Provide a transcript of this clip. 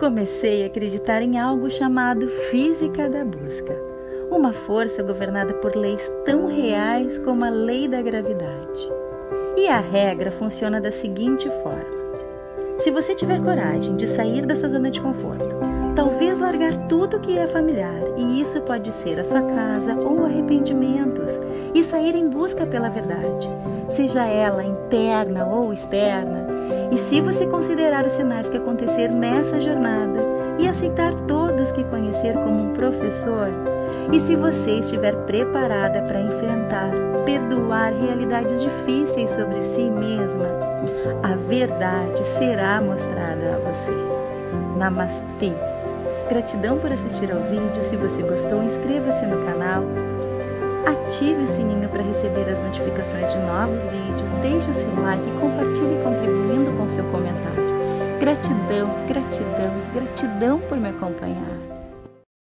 Comecei a acreditar em algo chamado física da busca, uma força governada por leis tão reais como a lei da gravidade. E a regra funciona da seguinte forma: se você tiver coragem de sair da sua zona de conforto, talvez largar tudo que é familiar, e isso pode ser a sua casa ou arrependimentos, e sair em busca pela verdade, seja ela interna ou externa, e se você considerar os sinais que acontecer nessa jornada e aceitar todos que conhecer como um professor, e se você estiver preparada para enfrentar, perdoar realidades difíceis sobre si mesma, a verdade será mostrada a você. Namastê! Gratidão por assistir ao vídeo. Se você gostou, inscreva-se no canal, ative o sininho para receber as notificações de novos vídeos, deixe o seu like e compartilhe contribuindo com seu comentário. Gratidão, gratidão, gratidão por me acompanhar.